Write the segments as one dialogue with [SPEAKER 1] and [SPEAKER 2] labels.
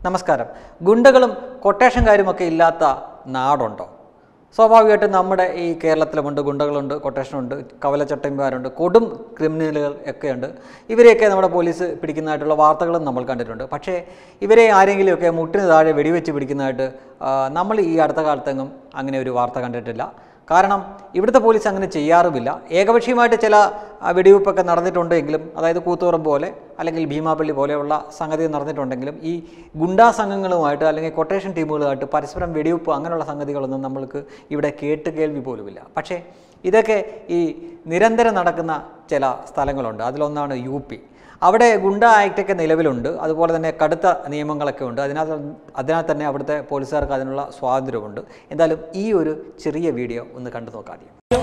[SPEAKER 1] നമസ്കാരം. ഗുണ്ടകളും കൊട്ടേഷൻകാരുമൊക്കെ ഇല്ലാത്ത നാടുണ്ടോ? സ്വാഭാവികമായിട്ടും നമ്മുടെ ഈ കേരളത്തിലുമുണ്ട്, ഗുണ്ടകളുണ്ട്, കൊട്ടേഷനുണ്ട്, കവലച്ചട്ടന്മാരുണ്ട്, കൊടും ക്രിമിനലുകൾ ഒക്കെയുണ്ട്. ഇവരെയൊക്കെ നമ്മുടെ പോലീസ് പിടിക്കുന്നതായിട്ടുള്ള വാർത്തകളും നമ്മൾ കണ്ടിട്ടുണ്ട്. പക്ഷേ ഇവരെ ആരെങ്കിലുമൊക്കെ മുട്ടിന് താഴെ വെടിവെച്ച് പിടിക്കുന്നതായിട്ട് നമ്മൾ ഈ അടുത്ത കാലത്തെങ്ങും അങ്ങനെ ഒരു വാർത്ത കണ്ടിട്ടില്ല. കാരണം ഇവിടുത്തെ പോലീസ് അങ്ങനെ ചെയ്യാറുമില്ല. ഏകപക്ഷീയമായിട്ട് ചില വെടിവെപ്പൊക്കെ നടന്നിട്ടുണ്ടെങ്കിലും, അതായത് കൂത്തുപറമ്പ് പോലെ അല്ലെങ്കിൽ ഭീമാപള്ളി പോലെയുള്ള സംഗതി നടന്നിട്ടുണ്ടെങ്കിലും, ഈ ഗുണ്ടാ സംഘങ്ങളുമായിട്ട് അല്ലെങ്കിൽ കൊട്ടേഷൻ ടീമുകളുമായിട്ട് പരസ്പരം വെടിവെപ്പ് അങ്ങനെയുള്ള സംഗതികളൊന്നും നമ്മൾക്ക് ഇവിടെ കേൾവി പോലുമില്ല. പക്ഷേ ഇതൊക്കെ ഈ നിരന്തരം നടക്കുന്ന ചില സ്ഥലങ്ങളുണ്ട്. അതിലൊന്നാണ് UP. അവിടെ ഗുണ്ട ആക്റ്റൊക്കെ നിലവിലുണ്ട്. അതുപോലെ തന്നെ കടുത്ത നിയമങ്ങളൊക്കെ ഉണ്ട്. അതിനാൽ തന്നെ അവിടുത്തെ പോലീസുകാർക്ക് അതിനുള്ള സ്വാതന്ത്ര്യമുണ്ട്. എന്തായാലും ഈ ഒരു ചെറിയ വീഡിയോ ഒന്ന് കണ്ടു നോക്കാം.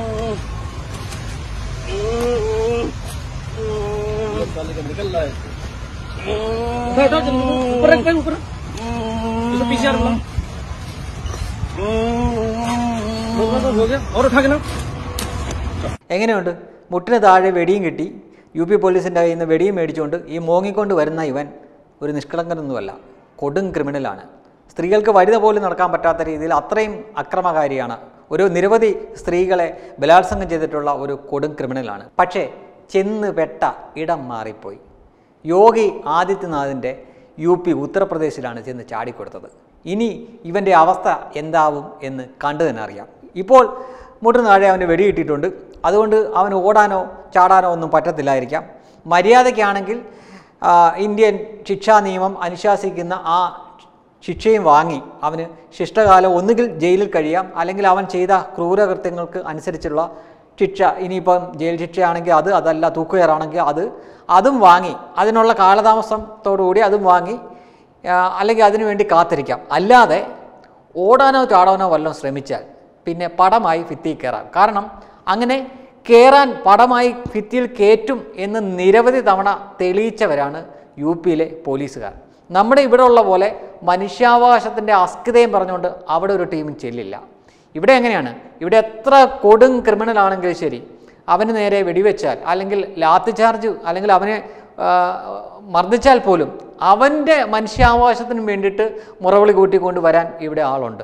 [SPEAKER 1] എങ്ങനെയുണ്ട്? മുട്ടിന് താഴെ വെടിയും കിട്ടി. UP പോലീസിൻ്റെ കയ്യിൽ നിന്ന് വെടിയും മേടിച്ചുകൊണ്ട് ഈ മോങ്ങിക്കൊണ്ട് വരുന്ന ഇവൻ ഒരു നിഷ്കളങ്കനൊന്നുമല്ല, കൊടും ക്രിമിനലാണ്. സ്ത്രീകൾക്ക് വനിത പോലും നടക്കാൻ പറ്റാത്ത രീതിയിൽ അത്രയും അക്രമകാരിയാണ്. ഒരു നിരവധി സ്ത്രീകളെ ബലാത്സംഗം ചെയ്തിട്ടുള്ള ഒരു കൊടും ക്രിമിനലാണ്. പക്ഷേ ചെന്ന് പെട്ട ഇടം മാറിപ്പോയി. യോഗി ആദിത്യനാഥിൻ്റെ UP ഉത്തർപ്രദേശിലാണ് ചെന്ന് ചാടിക്കൊടുത്തത്. ഇനി ഇവൻ്റെ അവസ്ഥ എന്താവും എന്ന് കണ്ടു തന്നെ അറിയാം. ഇപ്പോൾ മുട്ടിന് താഴെ അവന് വെടി കിട്ടിയിട്ടുണ്ട്. അതുകൊണ്ട് അവന് ഓടാനോ ചാടാനോ ഒന്നും പറ്റത്തില്ലായിരിക്കാം. മര്യാദയ്ക്കാണെങ്കിൽ ഇന്ത്യൻ ശിക്ഷാ നിയമം അനുശാസിക്കുന്ന ആ ശിക്ഷയും വാങ്ങി അവന് ശിഷ്ടകാലം ഒന്നുകിൽ ജയിലിൽ കഴിയാം, അല്ലെങ്കിൽ അവൻ ചെയ്ത ക്രൂരകൃത്യങ്ങൾക്ക് അനുസരിച്ചുള്ള ശിക്ഷ. ഇനിയിപ്പം ജയിൽ ശിക്ഷയാണെങ്കിൽ അതല്ല തൂക്കുകയറാണെങ്കിൽ അതും വാങ്ങി, അതിനുള്ള കാലതാമസത്തോടുകൂടി അതും വാങ്ങി, അല്ലെങ്കിൽ അതിനു വേണ്ടി കാത്തിരിക്കാം. അല്ലാതെ ഓടാനോ ചാടാനോ വല്ലതും ശ്രമിച്ചാൽ പിന്നെ പടമായി ഭിത്തിയിൽ കയറാം. കാരണം അങ്ങനെ കയറാൻ പടമായി ഭിത്തിയിൽ കയറ്റും എന്ന് നിരവധി തവണ തെളിയിച്ചവരാണ് UPയിലെ പോലീസുകാർ. നമ്മുടെ ഇവിടെ ഉള്ള പോലെ മനുഷ്യാവകാശത്തിൻ്റെ അസ്കിതയും പറഞ്ഞുകൊണ്ട് അവിടെ ഒരു ടീമും ചെല്ലില്ല. ഇവിടെ എങ്ങനെയാണ്? ഇവിടെ എത്ര കൊടും ക്രിമിനലാണെങ്കിലും ശരി, അവന് നേരെ വെടിവെച്ചാൽ അല്ലെങ്കിൽ ലാത്തി ചാർജ് അല്ലെങ്കിൽ അവനെ മർദ്ദിച്ചാൽ പോലും അവൻ്റെ മനുഷ്യാവകാശത്തിന് വേണ്ടിയിട്ട് മുറവിളി കൂട്ടിക്കൊണ്ട് വരാൻ ഇവിടെ ആളുണ്ട്.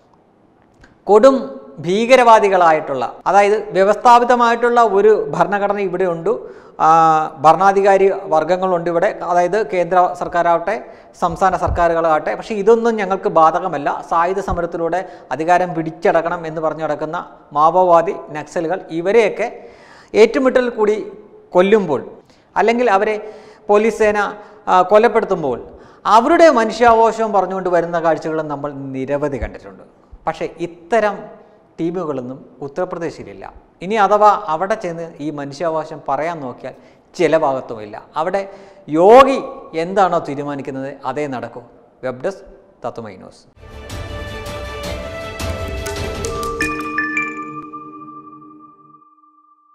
[SPEAKER 1] കൊടും ഭീകരവാദികളായിട്ടുള്ള, അതായത് വ്യവസ്ഥാപിതമായിട്ടുള്ള ഒരു ഭരണഘടന ഇവിടെ ഉണ്ട്. ഭരണാധികാരി വർഗങ്ങളുണ്ട് ഇവിടെ, അതായത് കേന്ദ്ര സർക്കാരാവട്ടെ സംസ്ഥാന സർക്കാരുകളാകട്ടെ. പക്ഷേ ഇതൊന്നും ഞങ്ങൾക്ക് ബാധകമല്ല. സായുധ സമരത്തിലൂടെ അധികാരം പിടിച്ചടക്കണം എന്ന് പറഞ്ഞു നടക്കുന്ന മാവോവാദി നക്സലുകൾ ഇവരെയൊക്കെ ഏറ്റുമുട്ടൽ കൂടി കൊല്ലുമ്പോൾ, അല്ലെങ്കിൽ അവരെ പോലീസ് സേന കൊലപ്പെടുത്തുമ്പോൾ അവരുടെ മനുഷ്യാവകാശവും പറഞ്ഞുകൊണ്ട് വരുന്ന കാഴ്ചകളും നമ്മൾ നിരവധി കണ്ടിട്ടുണ്ട്. പക്ഷേ ഇത്തരം ടീമുകളൊന്നും ഉത്തർപ്രദേശിലില്ല. ഇനി അഥവാ അവിടെ ചെന്ന് ഈ മനുഷ്യാവകാശം പറയാൻ നോക്കിയാൽ ചില ഭാഗത്തുമില്ല. അവിടെ യോഗി എന്താണോ തീരുമാനിക്കുന്നത് അതേ നടക്കൂ. Web desk Tatwamayi news.